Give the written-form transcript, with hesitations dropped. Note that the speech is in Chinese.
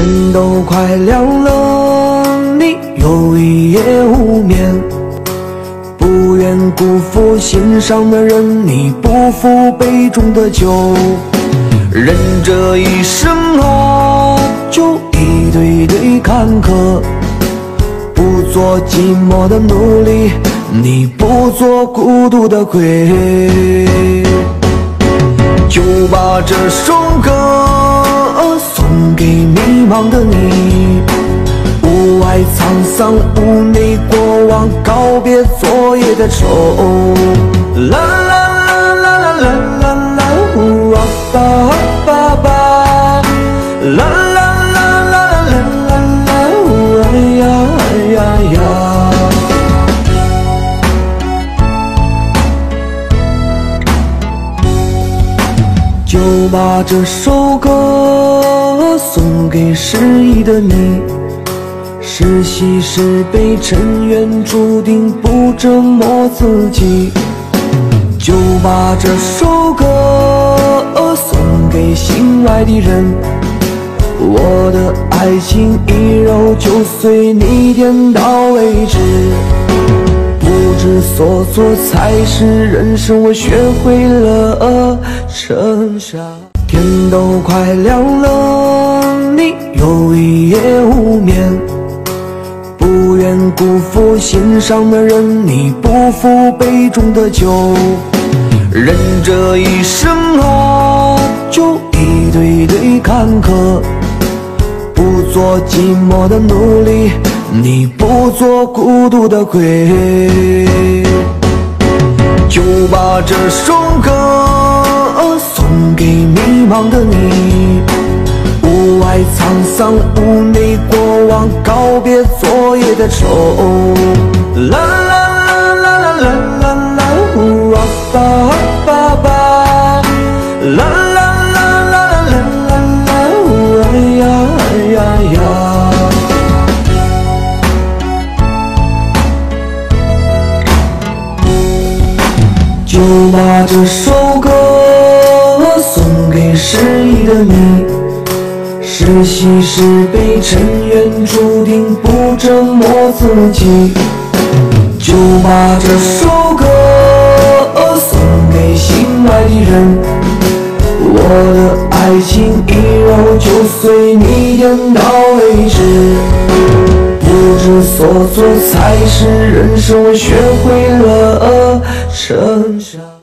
天都快亮了，你又一夜无眠。不愿辜负心上的人，你不负杯中的酒。人这一生啊，就一堆堆坎坷。不做寂寞的奴隶，你不做孤独的鬼。就把这首歌送给迷茫的你，无爱沧桑，无你过往，告别昨夜的愁。啦啦啦啦啦啦啦啦，呜啊吧吧吧，啦啦啦啦啦啦啦，呜哎呀哎呀呀。就把这首歌送给失意的你，是喜是悲，尘缘注定不折磨自己。就把这首歌送给心爱的人，我的爱情一揉就碎，你点到为止。不知所措才是人生，我学会了成长。天都快亮了，你又一夜无眠。不愿辜负心上的人，你不负杯中的酒。人这一生啊，就一堆堆坎坷。不做寂寞的奴隶，你不做孤独的鬼。就把这首歌送给迷茫的你，无爱沧桑，无你过往，告别昨夜的愁。啦啦啦啦啦啦啦啦，呜啊吧吧吧，啦啦啦啦啦啦啦啦，呜哎呀哎呀呀。就把这首歌送给失意的你，是喜是悲，尘缘注定不折磨自己。就把这首歌送给心爱的人，我的爱情一揉就碎，你点到为止。不知所措才是人生，我学会了成长。